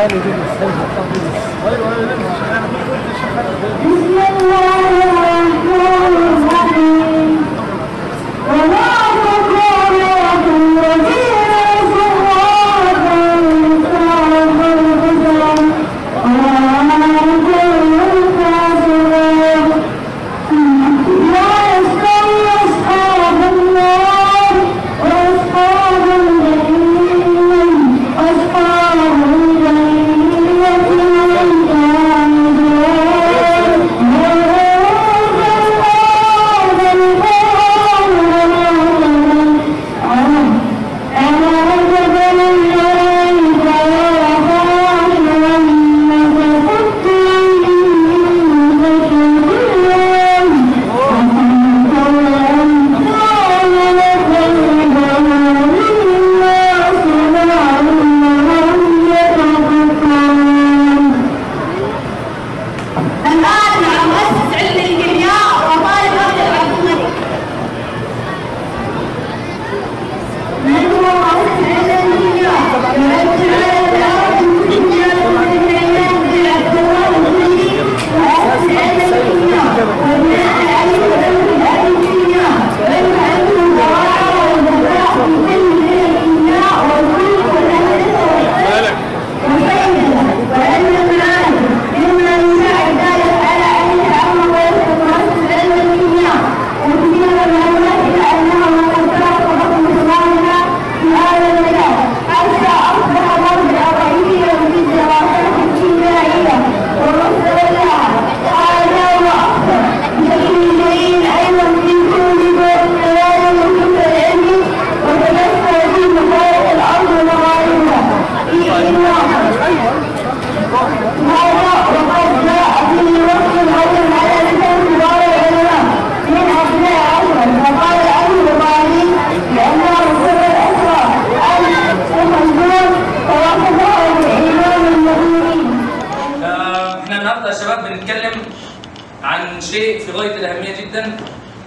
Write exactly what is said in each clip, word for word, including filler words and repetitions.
شيء في غايه الاهميه جدا،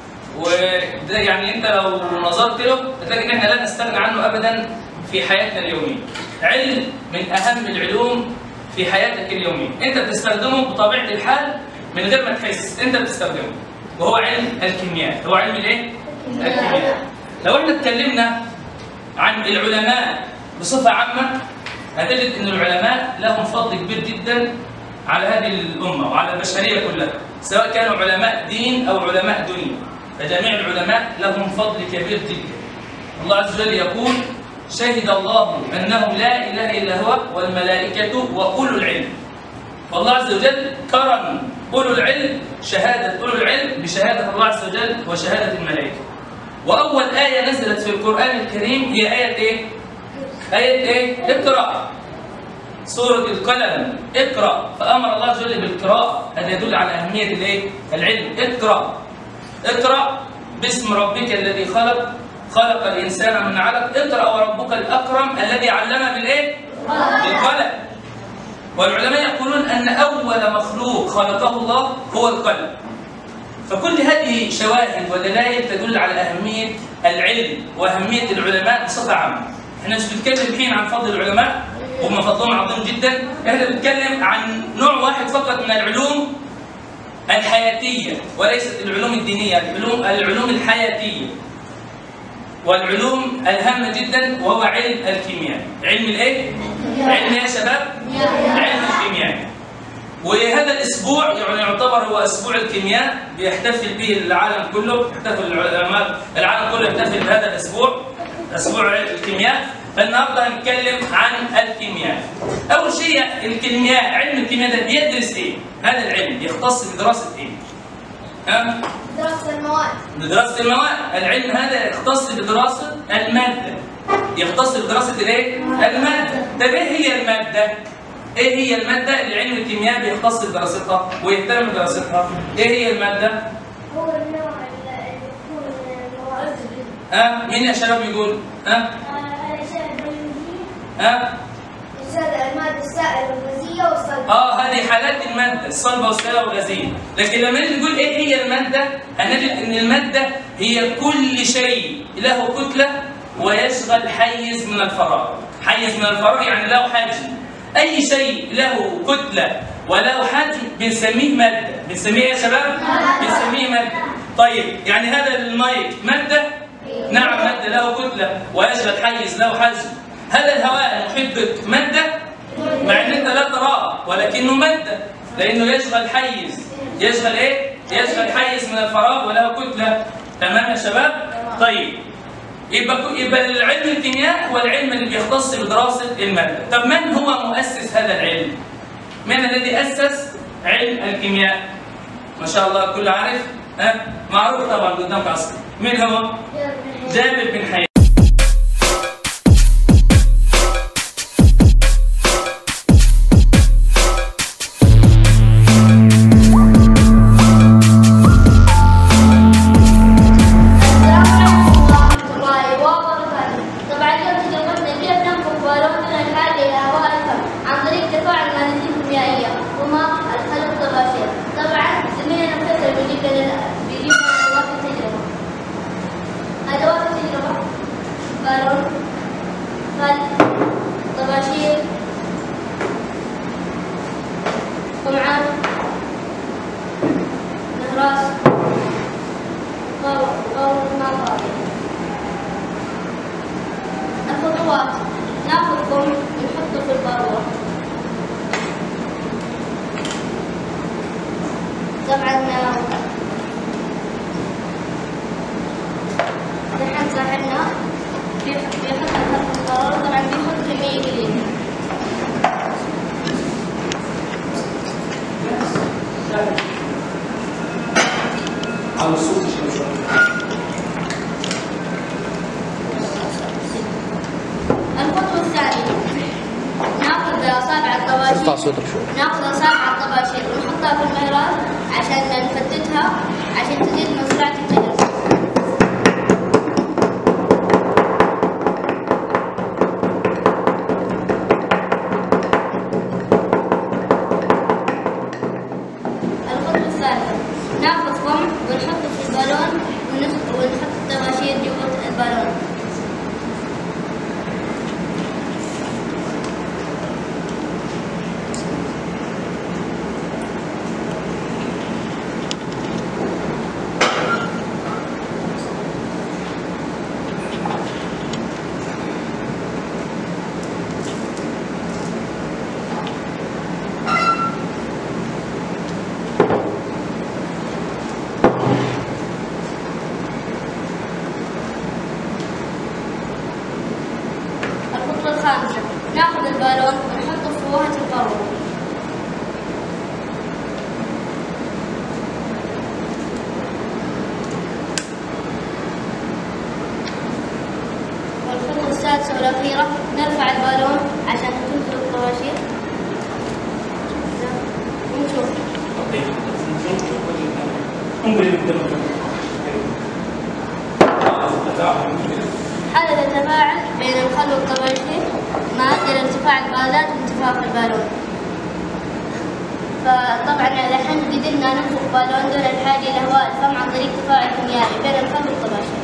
وده يعني انت لو نظرت له هتلاقي ان احنا لا نستغنى عنه ابدا في حياتنا اليوميه. علم من اهم العلوم في حياتك اليوميه، انت بتستخدمه بطبيعه الحال من غير ما تحس، انت بتستخدمه، وهو علم الكيمياء. هو علم الايه؟ الكيمياء. لو احنا اتكلمنا عن العلماء بصفه عامه هتجد ان العلماء لهم فضل كبير جدا على هذه الامه وعلى البشريه كلها، سواء كانوا علماء دين او علماء دنيا، فجميع العلماء لهم فضل كبير جدا. الله عز وجل يقول: شهد الله انه لا اله الا هو والملائكه واولو العلم. والله عز وجل قرن اولو العلم، شهاده اولو العلم بشهاده الله عز وجل وشهاده الملائكه. واول ايه نزلت في القران الكريم هي ايه ايه؟ ايه ايه؟ اقرا. سورة القلم، اقرأ، فأمر الله عز وجل بالقراءة، هذا يدل على أهمية الايه؟ العلم. اقرأ. اقرأ باسم ربك الذي خلق، خلق الإنسان من علق، اقرأ وربك الأكرم الذي علم بالايه؟ بالقلم. والعلماء يقولون أن أول مخلوق خلقه الله هو القلم. فكل هذه شواهد ودلائل تدل على أهمية العلم وأهمية العلماء بصفة عامة. احنا مش بنتكلم الحين عن فضل العلماء وهم فضلهم عظيم جدا، احنا بنتكلم عن نوع واحد فقط من العلوم الحياتيه وليست العلوم الدينيه، العلوم العلوم الحياتيه والعلوم الهامه جدا، وهو علم الكيمياء. علم الايه؟ علم يا شباب؟ علم الكيمياء. وهذا الاسبوع يعني يعتبر هو اسبوع الكيمياء، بيحتفل به العالم كله، يحتفل العلماء العالم كله يحتفل بهذا الاسبوع، اسبوع الكيمياء. فالنهارده هنتكلم عن الكيمياء. أول شيء الكيمياء، علم الكيمياء ده بيدرس إيه؟ هذا العلم يختص بدراسة إيه؟ ها؟ دراسة المواد. بدراسة المواد، العلم هذا يختص بدراسة المادة. يختص بدراسة الإيه؟ المادة. طب إيه هي المادة؟ إيه هي المادة اللي علم الكيمياء بيختص بدراستها ويهتم بدراستها؟ إيه هي المادة؟ هو النوع اللي يكون مواد. ها؟ مين يا شباب يقول؟ ها؟ ها؟ المادة السائلة والغازية والصلبة. اه هذه حالات المادة الصلبة والسائلة والغازية، لكن لما نيجي نقول ايه هي المادة؟ هنجد ان المادة هي كل شيء له كتلة ويشغل حيز من الفراغ. حيز من الفراغ يعني له حجم. اي شيء له كتله وله حجم بنسميه ماده. بنسميه ايه يا شباب؟ بنسميه ماده. طيب يعني هذا المايك ماده؟ نعم ماده له كتله ويشغل حيز له حجم. هذا الهواء المحيط بك ماده؟ مع ان انت لا تراه ولكنه ماده لانه يشغل حيز. يشغل ايه؟ يشغل حيز من الفراغ وله كتله. تمام يا شباب؟ طيب يبقى يبقى العلم الكيمياء هو العلم اللي بيختص بدراسه الماده. طب من هو مؤسس هذا العلم؟ من الذي اسس علم الكيمياء؟ ما شاء الله الكل عارف؟ ها؟ معروف طبعا قدامك اصلا. مين هو؟ جابر بن حيان. طباشير قمعان مهراس قول مطار. الخطوات ناخذ قم ونحطه في البارورة. طبعا دحين صاحبنا بيحط الخط في البارورة. طبعا بيحط كمية قليلة. على الصوت شوي. الخطوة الثانية ناخذ أصابع الطباشير ناخذ أصابع الطباشير ونحطها في المهراس عشان نفتتها عشان تزيد من سرعة التجربة. الخطوة الثالثة ناخذ قمع ونحطه في البالون ونحط الطباشير جوة البالون. الخامسة ناخذ البالون ونحطه في فوهة القارورة. والخطوة السادسة والأخيرة نرفع البالون عشان تنزل الطباشير ونشوف. حالة التفاعل بين الخل والطباشير ما أدى لارتفاع الغازات وانتفاخ البالون. فطبعا الحين قدرنا ننفخ بالون دون الحاجة لهواء الفم عن طريق تفاعل كيميائي بين الخل والطباشير.